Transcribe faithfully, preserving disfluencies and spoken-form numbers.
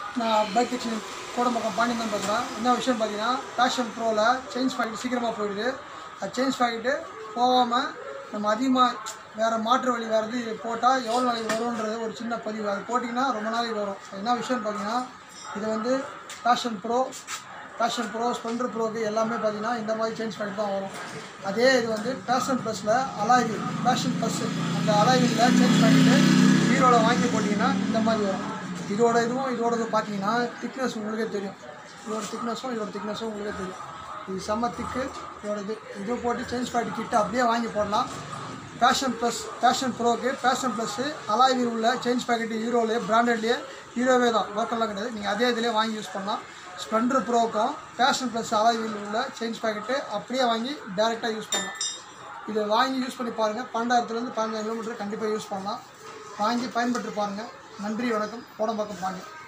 நான் bike exchange Kodambakkam Pandian பேசுகிறேன். என்ன விஷயம் பார்த்தீங்கன்னா, பேஷன் ப்ரோவில் சேஞ்ச் பாக்கெட் சீக்கிரமாக போயிடுது. அது சேஞ்ச் பாக்கெட்டு போகாமல் நம்ம அதிகமாக வேறு மாற்று வழி வேறு இது போட்டால் எவ்வளோ நாளைக்கு வரும்ன்றது ஒரு சின்ன பதிவு. அது போட்டிங்கன்னா ரொம்ப நாளைக்கு வரும். என்ன விஷயம்னு பார்த்தீங்கன்னா, இது வந்து Passion Pro Passion Pro Splendor ப்ரோக்கு எல்லாமே பார்த்தீங்கன்னா இந்த மாதிரி சேஞ்ச் பாக்கெட் தான் வரும். அதே இது வந்து பேஷன் ப்ளஸில் அலாய்வில் பேஷன் ப்ளஸ் அந்த அலாய்வில் சேஞ்ச் பாக்கெட்டு ஹீரோவில் வாங்கி போட்டிங்கன்னா இந்த மாதிரி வரும். இதோட இதுவும் இதோட இது பார்த்தீங்கன்னா திக்னஸ் உங்களுக்கே தெரியும். இதோட திக்னஸும் இதோட திக்னஸும் உங்களுக்கே தெரியும். இது செம்ம திக்கு. இதோட இது இது போட்டு சேஞ்ச் பாக்கெட் கிட்ட அப்படியே வாங்கி போடலாம். பேஷன் ப்ளஸ் பேஷன் ப்ரோக்கு பேஷன் ப்ளஸ்ஸு அலாய்வில் உள்ள சேஞ்ச் பாக்கெட்டு ஹீரோலே பிராண்டட்லேயே ஹீரோவே தான், லோக்கல்லாம் கிடையாது. நீங்கள் அதே இதிலே வாங்கி யூஸ் பண்ணலாம். ஸ்ப்ளெண்டர் ப்ரோக்கும் பேஷன் ப்ளஸ் அலாய்வில் உள்ள சேஞ்ச் பாக்கெட்டு அப்படியே வாங்கி டேரெக்டாக யூஸ் பண்ணலாம். இதை வாங்கி யூஸ் பண்ணி பாருங்கள். பன்னெண்டாயிரத்துலேருந்து பதினஞ்சாயிரம் கிலோமீட்டர் கண்டிப்பாக யூஸ் பண்ணலாம். வாங்கி பயன்பட்டு பாருங்கள். நன்றி, வணக்கம். கோடம்பாக்கம் பாண்டியன்.